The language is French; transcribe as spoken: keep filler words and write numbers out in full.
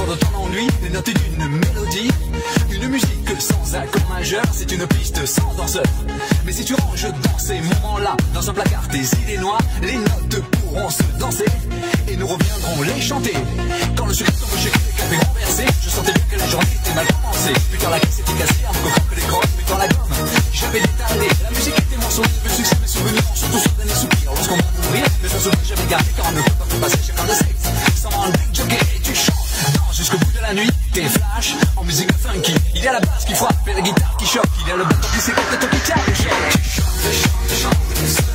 Quand on t'en ennuie, les notes d'une mélodie, une musique sans accord majeur, c'est une piste sans danseur. Mais si tu ranges dans ces moments-là, dans un placard tes idées noires, les notes pourront se danser et nous reviendrons les chanter. Quand le sucre tombe chez les cafés renversés, je sentais bien que la journée était mal commencée. Putain la caisse était cassée, un peu que les crottes, putain la gomme, j'avais détalé. La musique était mon son, le succès, mes souvenirs, surtout sur des soupirs. Lorsqu'on va mourir, mais ça se voit, j'avais gardé car on ne peut pas faire passer chacun de sexe. Sans un big jockey et tu chantes, danse jusqu'au bout de la nuit, t'es flash en musique funky. Il y a la basse qui frappe et la guitare qui choque. Il y a le batteur qui s'écoute et toi qui tiens le choc. Chante, chante, chante, chante.